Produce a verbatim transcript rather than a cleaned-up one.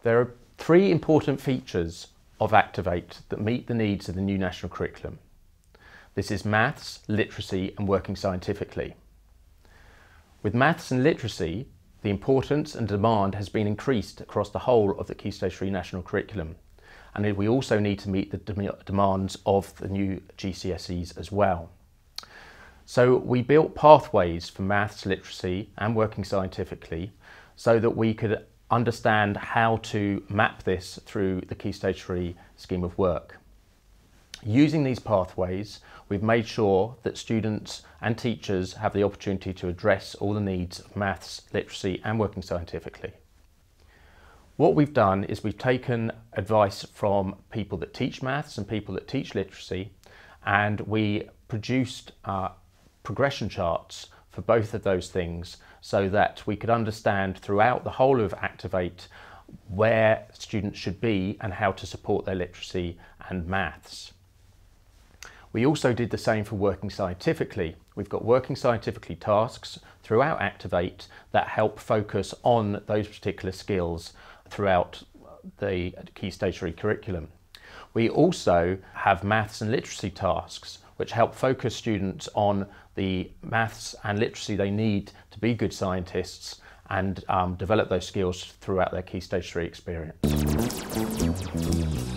There are three important features of Activate that meet the needs of the new national curriculum. This is maths, literacy and working scientifically. With maths and literacy, the importance and demand has been increased across the whole of the Key Stage three national curriculum, and we also need to meet the de- demands of the new G C S Es as well. So we built pathways for maths, literacy and working scientifically so that we could understand how to map this through the Key Stage three scheme of work. Using these pathways, we've made sure that students and teachers have the opportunity to address all the needs of maths, literacy and working scientifically. What we've done is we've taken advice from people that teach maths and people that teach literacy, and we produced uh, progression charts for both of those things so that we could understand throughout the whole of Activate where students should be and how to support their literacy and maths. We also did the same for working scientifically. We've got working scientifically tasks throughout Activate that help focus on those particular skills throughout the Key Stage three curriculum. We also have maths and literacy tasks which help focus students on the maths and literacy they need to be good scientists and um, develop those skills throughout their Key Stage three experience.